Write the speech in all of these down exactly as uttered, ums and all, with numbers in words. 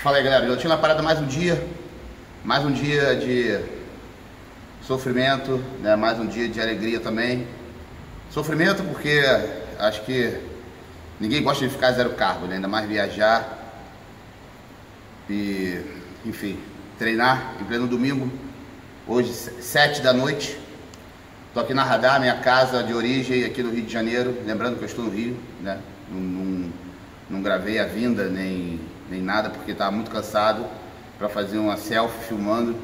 Fala aí, galera, eu tinha na parada mais um dia, mais um dia de sofrimento, né? Mais um dia de alegria também. Sofrimento porque acho que ninguém gosta de ficar zero carbo, né? Ainda mais viajar e, enfim, treinar em pleno domingo, hoje sete da noite. Tô aqui na Radar, minha casa de origem aqui no Rio de Janeiro, lembrando que eu estou no Rio, né? Não, não, não gravei a vinda nem, nem nada porque estava muito cansado para fazer uma selfie filmando.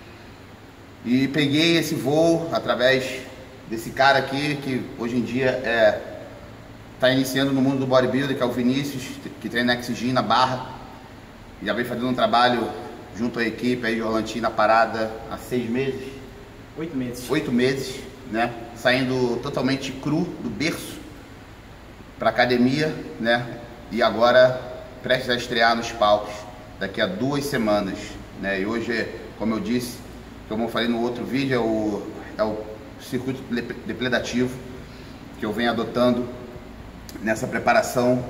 E peguei esse voo através desse cara aqui que hoje em dia é tá iniciando no mundo do bodybuilding, que é o Vinícius, que treina X G na Barra. Já vem fazendo um trabalho junto à equipe aí de Rolantim na parada há seis meses. Oito meses. Oito meses, né? Saindo totalmente cru do berço para academia, né? E agora prestes a estrear nos palcos daqui a duas semanas, né? E hoje, como eu disse, como eu falei no outro vídeo, é o, é o circuito depredativo que eu venho adotando nessa preparação,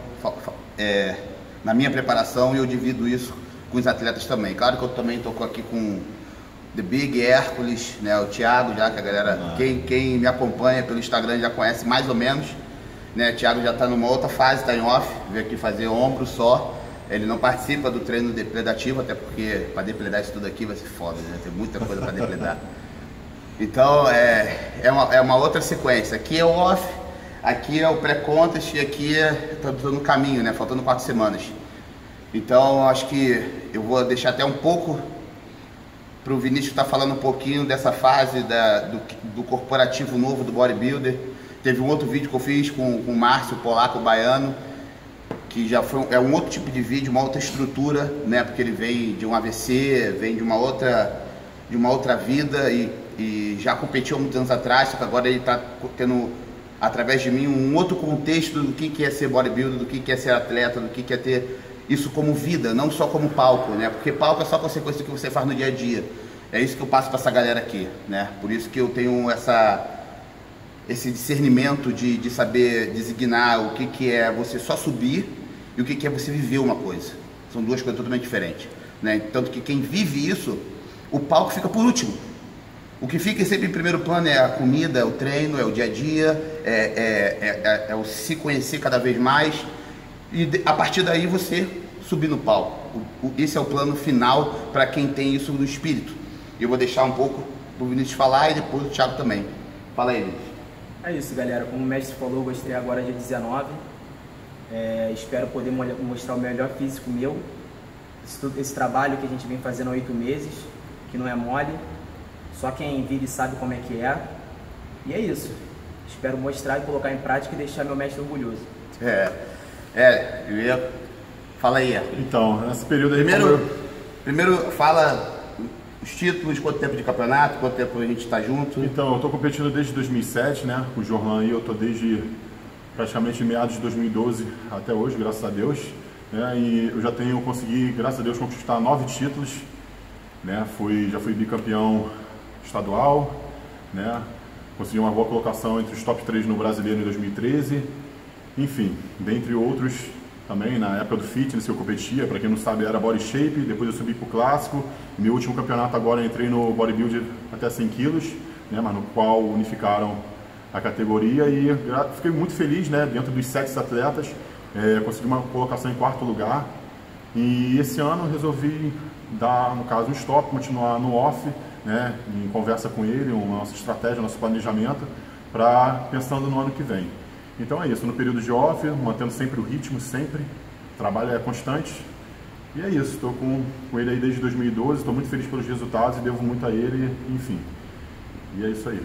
é, na minha preparação, e eu divido isso com os atletas também. Claro que eu também estou aqui com The Big Hércules, né, o Thiago, já que a galera, ah. quem, quem me acompanha pelo Instagram já conhece mais ou menos, né? O Thiago já está numa outra fase, está em off, veio aqui fazer ombro só. Ele não participa do treino depredativo, até porque para depredar isso tudo aqui vai ser foda, né? Tem muita coisa para depredar. Então é, é, uma, é uma outra sequência. Aqui é o off, aqui é o pré-contest e aqui estou no caminho, né? Faltando quatro semanas. Então acho que eu vou deixar até um pouco para o Vinícius estar tá falando um pouquinho dessa fase da, do, do corporativo novo do bodybuilder. Teve um outro vídeo que eu fiz com, com o Márcio, o polaco, o baiano, que já foi é um outro tipo de vídeo, uma outra estrutura, né? Porque ele vem de um A V C, vem de uma outra, de uma outra vida e, e já competiu há muitos anos atrás, só que agora ele está tendo, através de mim, um outro contexto do que, que é ser bodybuilder, do que, que é ser atleta, do que, que é ter isso como vida, não só como palco, né? Porque palco é só consequência do que você faz no dia a dia. É isso que eu passo para essa galera aqui, né? Por isso que eu tenho essa... esse discernimento de, de saber designar o que, que é você só subir e o que, que é você viver uma coisa. São duas coisas totalmente diferentes, né? Tanto que quem vive isso, o palco fica por último. O que fica sempre em primeiro plano é a comida, é o treino, é o dia a dia, é, é, é, é, é o se conhecer cada vez mais e de, a partir daí você subir no palco. O, o, esse é o plano final para quem tem isso no espírito. Eu vou deixar um pouco para o Vinícius falar e depois o Thiago também. Fala aí, Vinícius. É isso, galera. Como o mestre falou, vou estrear agora dia dezenove. É, espero poder mostrar o melhor físico meu. Esse, esse trabalho que a gente vem fazendo há oito meses, que não é mole. Só quem vive sabe como é que é. E é isso. Espero mostrar e colocar em prática e deixar meu mestre orgulhoso. É, é, eu ia... Fala aí, Hércules. Então, nesse período aí... Primeiro, eu... primeiro fala os títulos, quanto tempo de campeonato, quanto tempo a gente está junto. Então, eu tô competindo desde dois mil e sete, né? Com o Jorlan aí, eu tô desde praticamente meados de dois mil e doze até hoje, graças a Deus. Né? E eu já tenho, consegui, graças a Deus, conquistar nove títulos. Né? Fui, já fui bicampeão estadual, né? Consegui uma boa colocação entre os top três no Brasileiro em dois mil e treze. Enfim, dentre outros também, na época do fitness eu competia, para quem não sabe era body shape, depois eu subi para o clássico. Meu último campeonato agora eu entrei no bodybuilder até cem quilos, né, mas no qual unificaram a categoria e fiquei muito feliz, né, dentro dos sete atletas, é, consegui uma colocação em quarto lugar. E esse ano eu resolvi dar, no caso, um stop, continuar no off, né, em conversa com ele, uma nossa estratégia, nosso planejamento, para pensando no ano que vem. Então é isso, no período de off, mantendo sempre o ritmo, sempre, o trabalho é constante. E é isso, estou com, com ele aí desde dois mil e doze, estou muito feliz pelos resultados e devo muito a ele, enfim. E é isso aí.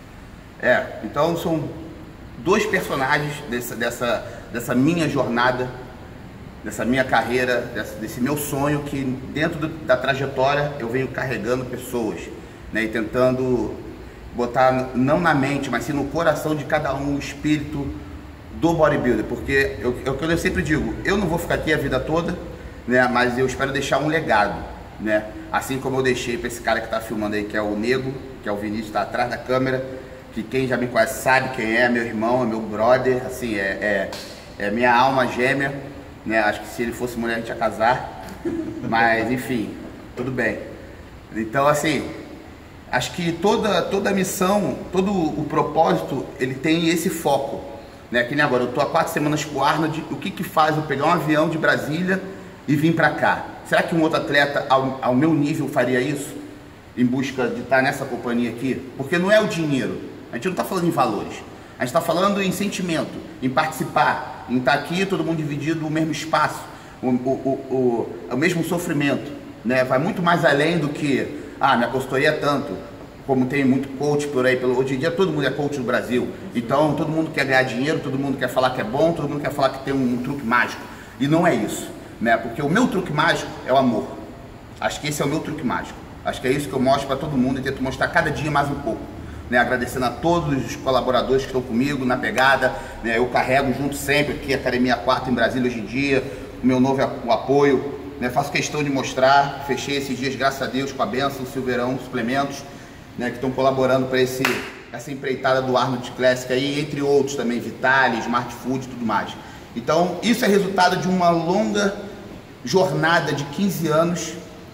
É, então são dois personagens dessa, dessa, dessa minha jornada, dessa minha carreira, dessa, desse meu sonho, que dentro do, da trajetória eu venho carregando pessoas, né, e tentando botar não na mente, mas sim no coração de cada um o espírito do bodybuilder, porque eu, eu, eu sempre digo, eu não vou ficar aqui a vida toda, né, mas eu espero deixar um legado, né, assim como eu deixei para esse cara que está filmando aí, que é o Nego, que é o Vinícius, está atrás da câmera, que quem já me conhece sabe quem é, meu irmão, é meu brother, assim, é, é, é minha alma gêmea, né, acho que se ele fosse mulher a gente ia casar, Mas, enfim, tudo bem. Então, assim, acho que toda, toda a missão, todo o propósito, ele tem esse foco. Né? Que nem agora, eu tô há quatro semanas com o Arnold, o que que faz eu pegar um avião de Brasília e vir para cá? Será que um outro atleta ao, ao meu nível faria isso? Em busca de estar nessa companhia aqui? Porque não é o dinheiro, a gente não está falando em valores, a gente está falando em sentimento, em participar, em estar aqui, todo mundo dividido o mesmo espaço, o, o, o, o, o mesmo sofrimento, né? Vai muito mais além do que, ah, minha consultoria é tanto, como tem muito coach por aí, pelo, hoje em dia todo mundo é coach no Brasil, então todo mundo quer ganhar dinheiro, todo mundo quer falar que é bom, todo mundo quer falar que tem um, um truque mágico, e não é isso, né? Porque o meu truque mágico é o amor, acho que esse é o meu truque mágico, acho que é isso que eu mostro para todo mundo e tento mostrar cada dia mais um pouco, né? Agradecendo a todos os colaboradores que estão comigo na pegada, né? Eu carrego junto sempre aqui a Academia quatro em Brasília hoje em dia, o meu novo o apoio, né? Faço questão de mostrar, fechei esses dias, graças a Deus, com a benção, Silveirão, suplementos, né, que estão colaborando para esse essa empreitada do Arnold Classic aí, entre outros também, Vitali, Smart Food e tudo mais. Então, isso é resultado de uma longa jornada de quinze anos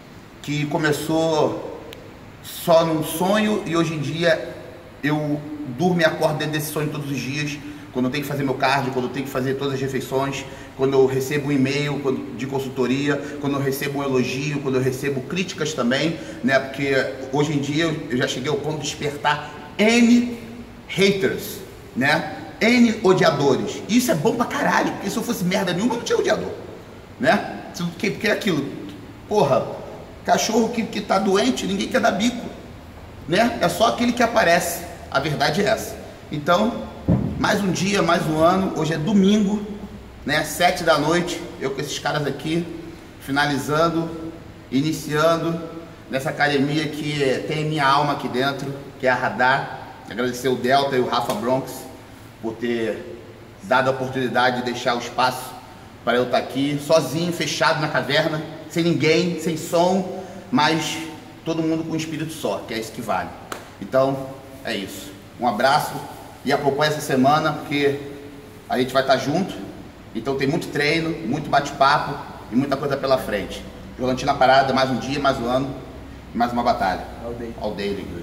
que começou só num sonho e hoje em dia eu durmo e acordo dentro desse sonho todos os dias, quando eu tenho que fazer meu cardio, quando eu tenho que fazer todas as refeições, quando eu recebo um e-mail de consultoria, quando eu recebo um elogio, quando eu recebo críticas também, né? Porque hoje em dia eu já cheguei ao ponto de despertar N haters, né? N odiadores. E isso é bom pra caralho, porque se eu fosse merda nenhuma, eu não tinha odiador, né? Porque, porque é aquilo, porra, cachorro que, que tá doente, ninguém quer dar bico, né? É só aquele que aparece, a verdade é essa. Então, mais um dia, mais um ano, hoje é domingo, né, sete da noite, eu com esses caras aqui, finalizando, iniciando nessa academia que tem minha alma aqui dentro, que é a Radar. Agradecer o Delta e o Rafa Bronx por ter dado a oportunidade de deixar o espaço para eu estar aqui, sozinho, fechado na caverna, sem ninguém, sem som, mas todo mundo com um espírito só, que é isso que vale. Então, é isso. Um abraço. E acompanha essa semana, porque a gente vai estar junto, então tem muito treino, muito bate-papo e muita coisa pela frente. Jolantina Parada, mais um dia, mais um ano, mais uma batalha. All day. All day.